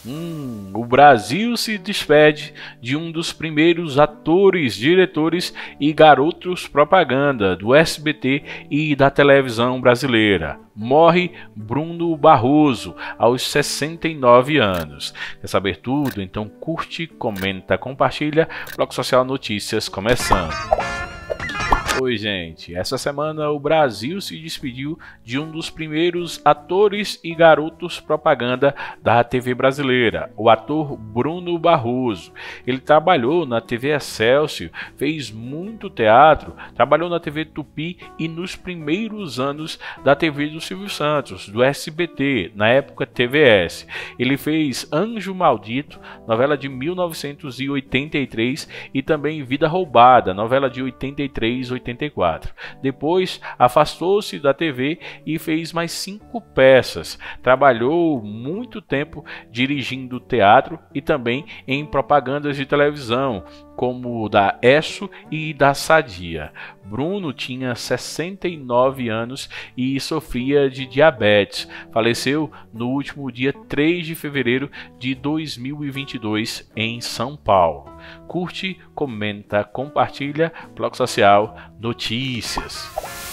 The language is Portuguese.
O Brasil se despede de um dos primeiros atores, diretores e garotos propaganda do SBT e da televisão brasileira. Morre Bruno Barroso, aos 69 anos. Quer saber tudo? Então curte, comenta, compartilha. Bloco Social Notícias começando. Oi, gente. Essa semana o Brasil se despediu de um dos primeiros atores e garotos propaganda da TV brasileira, o ator Bruno Barroso. Ele trabalhou na TV Excelsior, fez muito teatro, trabalhou na TV Tupi e nos primeiros anos da TV do Silvio Santos, do SBT, na época TVS. Ele fez Anjo Maldito, novela de 1983, e também Vida Roubada, novela de 83-84. Depois afastou-se da TV e fez mais 5 peças. Trabalhou muito tempo dirigindo teatro e também em propagandas de televisão, como da Esso e da Sadia. Bruno tinha 69 anos e sofria de diabetes. Faleceu no último dia 3 de fevereiro de 2022 em São Paulo. Curte, comenta, compartilha. Bloco Social Notícias.